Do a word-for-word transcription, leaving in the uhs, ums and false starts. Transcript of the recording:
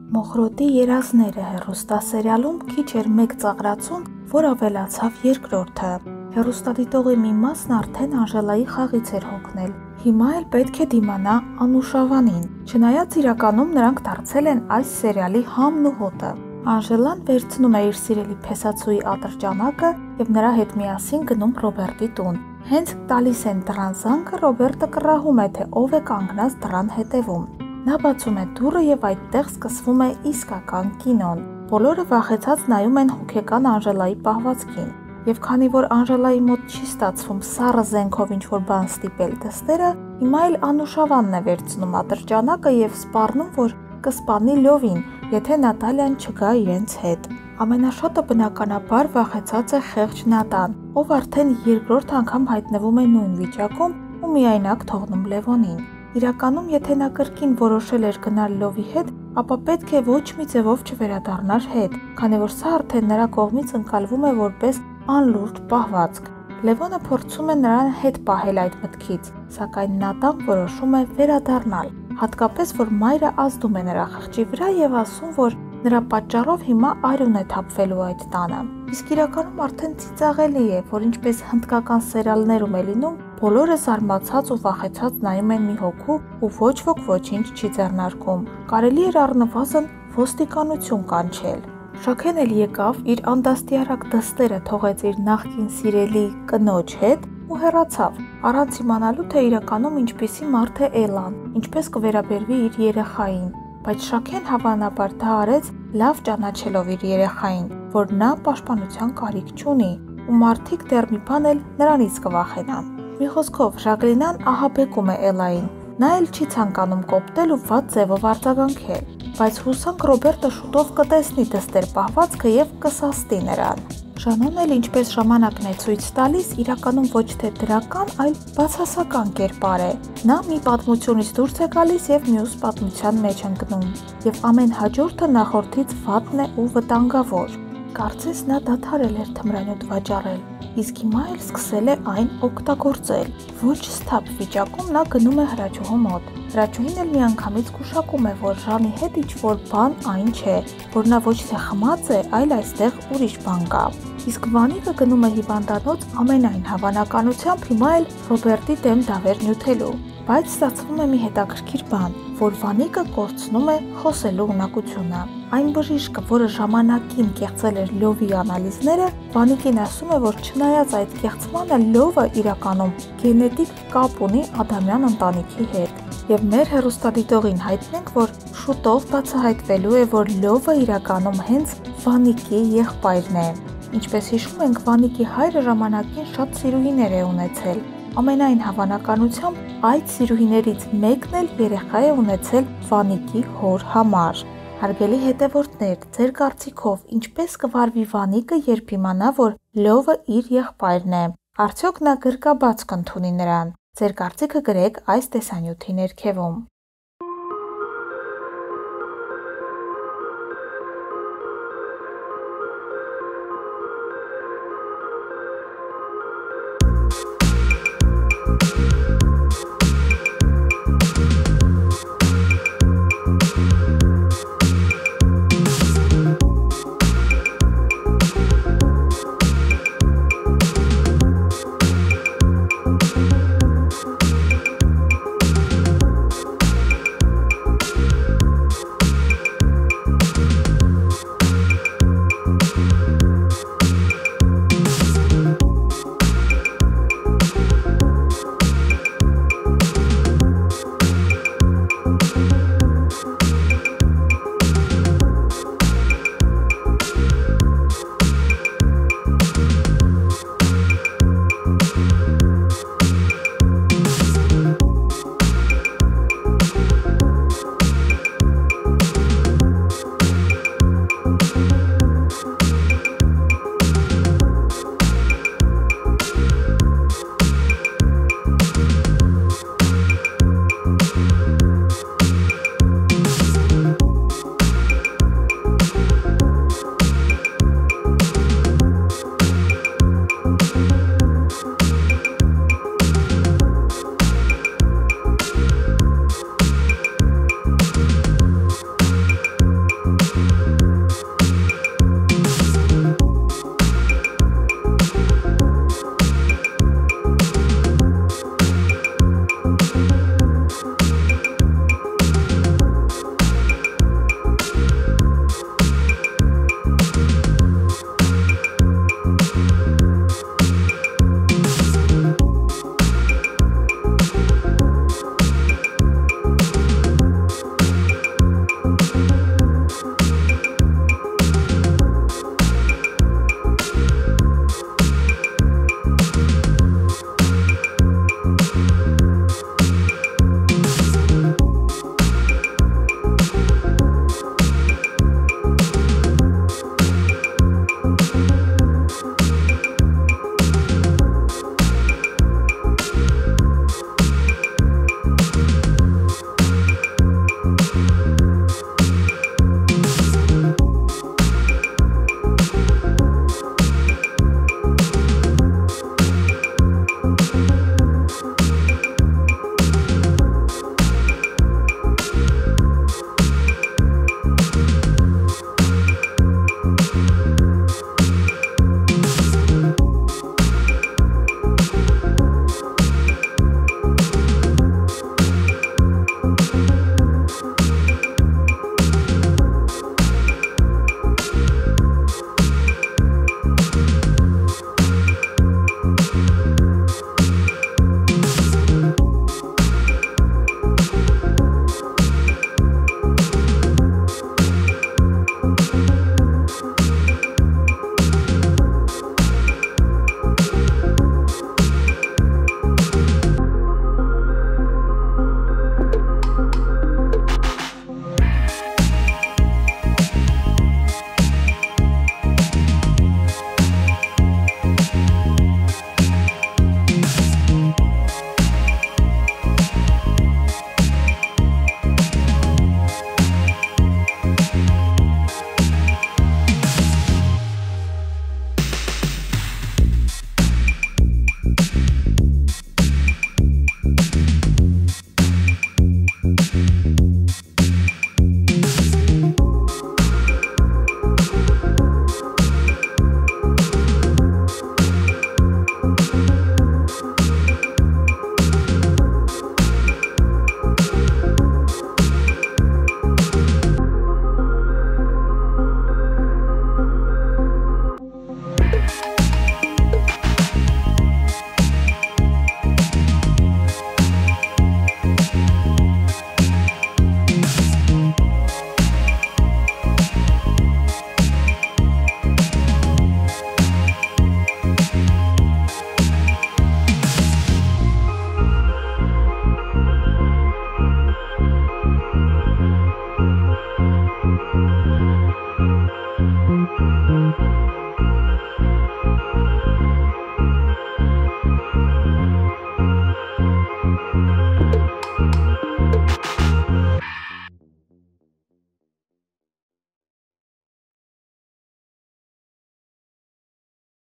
Մոխրոտի երազները հեռուստասերիալում քիչ էր մեկ ծաղրացում, որ ավելացավ երկրորդը։ Հեռուստադիտողի մի մասն արդեն Անժելայի խաղից էր հոգնել։ Հիմա էլ պետք է դիմանա Անուշավանին, չնայած իրականում նրանք դարձել են այս սերիալի համն ու հոտը։ Անժելան վերցնում է իր սիրելի փեսացուի ատրճանակը և նրա հետ միասին գնում Ռոբերտի տուն։ Հենց տալիս են դռան զանգը, Ռոբերտը կռահում է, թե ով է կանգնած դռան հետևում։ Նա բացում է դուռը և այդտեղ սկսվում է իսկական կինոն։ Բոլորը վախեցած նայում են հոգեկան Անժելայի պահվածքին։ Եվ քանի որ Անժելայի մոտ չի ստացվում սառը զենքով ինչ-որ բան ստիպել դստերը, հիմա էլ Անուշավանն է վերցնում ատրճանակը և սպառնում, որ կսպանի Լյովին, եթե Նատալիան չգա իրենց հետ։ Ամենաշատը բնականաբար վախեցած է խեղճ Նատան, ով արդեն երկրորդ անգամ հայտնվում է նույն վիճակում ու միայնակ թողնում Լևոնին։ Իրականում, եթե նա կրկին որոշել էր գնալ Լյովի հետ, ապա պետք է ոչ մի ձևով չվերադառնար հետ, քանի որ սա արդեն նրա կողմից ընկալվում է որպես անլուրջ պահվածք։ Լևոնը փորձում է նրան հետ պահել այդ մտքից, սակայն Նատան որոշում է վերադառնալ, հատկապես որ մայրը ազդում է նրա խղճի վրա և ասում, որ նրա պատճառով հիմա արյուն է թափվելու այդ տանը։ Իսկ իրականում արդեն ծիծաղելի է, որ ինչպես հնդկական սերիալներում է լինում, բոլորը զարմացած ու վախեցած նայում են մի հոգու ու ոչ ոք ոչինչ չի ձեռնարկում։ Կարելի էր առնվազն ոստիկանություն կանչել։ Շաքեն էլ եկավ, իր անդաստիարակ դստերը թողեց իր նախկին սիրելի կնոջ հետ ու հեռացավ, առանց իմանալու, թե իրականում ինչպիսի մարդ է Էլան, ինչպես կվերաբերվի իր երեխային։ Բայց Շաքեն հավանաբար դա արեց լավ ճանաչելով իր երեխային, որ նա պաշտպանության կարիք չունի, ու մարդիկ դեռ մի բան էլ նրանից կվախենան։ Մի խոսքով, Ժակլինան ահաբեկում է Էլային, նա էլ չի ցանկանում կոպտել ու վատ ձևով արձագանքել, բայց հուսանք Ռոբերտը շուտով կտեսնի դստեր պահվածքը և կսաստի նրան։ Ժանոն էլ ինչպես ժամանակն է ցույց տալիս, իրականում ոչ թե դրական, այլ բացասական կերպար է։ Նա մի պատմությունից դուրս է գալիս և մյուս պատմության մեջ ընկնում, և ամեն հաջորդը նախորդից վատն է ու վտանգավոր։ Կարծես նա դադարել էր թմրանյութ վաճառել, իսկ հիմա էլ սկսել է այն օգտագործել։ Ոչ սթափ վիճակում նա գնում է հրաչուհու մոտ։ Հրաչուհին էլ միանգամից գուշակում է, որ Ժանի հետ ինչ-որ բան այն չէ, որ նա ոչ թե խմած է, այլ այստեղ ուրիշ բան կա։ Իսկ Վանիկը գնում է հիվանդանոց ամենայն հավանականությամբ հիմա էլ Ռոբերտի դեմ դավեր նյութելու։ Բայց ստացվում է մի հետաքրքիր բան, որ Վանիկը կորցնում է խոսելու ունակությունը։ Այն բժիշկը, որը ժամանակին կեղծել էր Լյովի անալիզները, Վանիկին ասում է, որ չնայած այդ կեղծմանը, Լյովը իրականում գենետիկ կապ ունի Ադամյան ընտանիքի հետ։ Եվ մեր հեռուստադիտողին հայտնենք, որ շուտով բացահայտվելու է, որ Լյովը իրականում հենց Վանիկի եղբայրն է։ Ինչպես հիշում ենք, Վանիկի հայրը ժամանակին շատ սիրուհիներ է ունեցել։ Ամենայն հավանականությամբ այդ սիրուհիներից մեկն էլ երեխա է ունեցել Վանիկի հոր համար։ Հարգելի հետևորդներ, ձեր կարծիքով ինչպես կվարվի Վանիկը, երբ իմանա, որ Լյովը իր եղբայրն է։ Արդյոք նա գրկաբաց կընդունի նրան։ Ձեր կարծիքը գրեք այս տեսանյութի ներքևում։ Thank you.